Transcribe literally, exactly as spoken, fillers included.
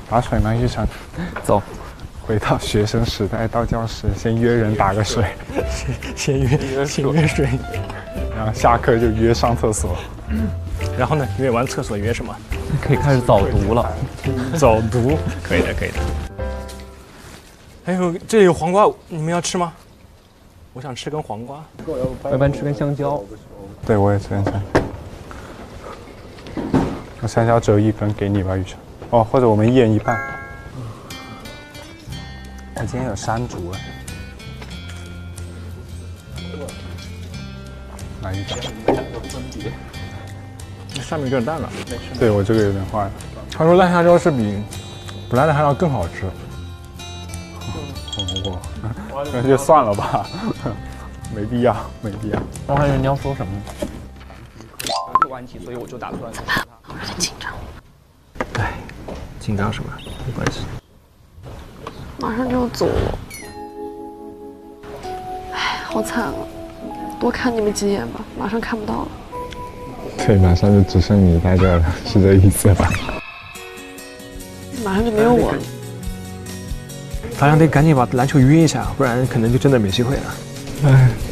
打水吗？玉成， 走。 回到学生时代，到教室先约人打个水， 先约先约水， 然后下课就约上厕所。 然后呢，约完厕所约什么？ 可以开始早读了。 早读，可以的，可以的。还有这里有黄瓜，你们要吃吗？我想吃根黄瓜。 我一般吃根香蕉。 对，我也吃根香蕉。我香蕉只有一根，给你吧，雨辰。哦，或者我们一人一半。我今天有山竹了。哪一种？ 上面有点淡了。 对，我这个有点坏了。 他说烂香蕉是比不烂的香蕉更好吃。 我那就算了吧，没必要，没必要。 我还以为你要说什么呢？ 问题，所以我就打算。 我有点紧张。 哎，紧张什么？没关系。 马上就要走了，哎，好惨啊！多看你们几眼吧，马上看不到了。 对，马上就只剩你在这儿了，是这意思吧？ 马上就没有我了。 咱俩得赶紧把篮球约一下，不然可能就真的没机会了。 哎，